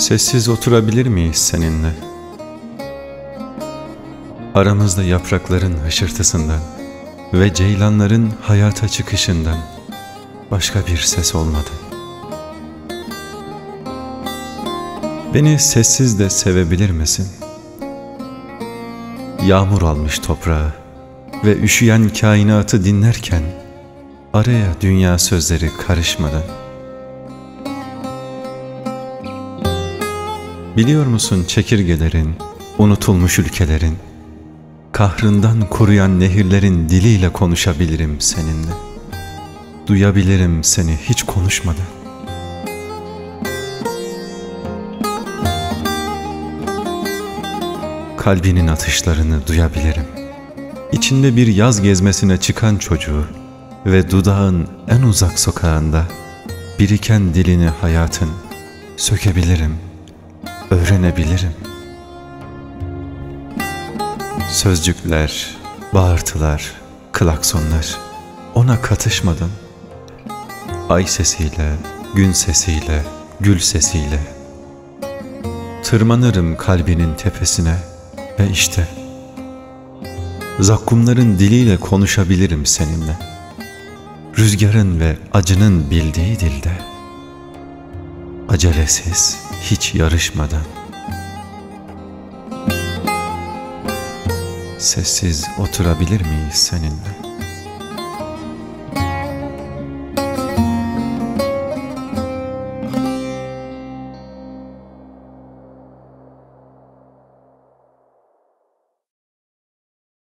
Sessiz oturabilir miyiz seninle? Aramızda yaprakların hışırtısından ve ceylanların hayata çıkışından başka bir ses olmadı. Beni sessiz de sevebilir misin? Yağmur almış toprağı ve üşüyen kainatı dinlerken araya dünya sözleri karışmadan. Biliyor musun çekirgelerin, unutulmuş ülkelerin, kahrından kuruyan nehirlerin diliyle konuşabilirim seninle. Duyabilirim seni hiç konuşmadan. Kalbinin atışlarını duyabilirim. İçinde bir yaz gezmesine çıkan çocuğu ve dudağın en uzak sokağında biriken dilini hayatın sökebilirim, öğrenebilirim. Sözcükler, bağırtılar, klaksonlar ona katışmadan, ay sesiyle, gün sesiyle, gül sesiyle tırmanırım kalbinin tepesine ve işte zakkumların diliyle konuşabilirim seninle. Rüzgarın ve acının bildiği dilde, acelesiz, hiç yarışmadan. Sessiz oturabilir miyiz seninle?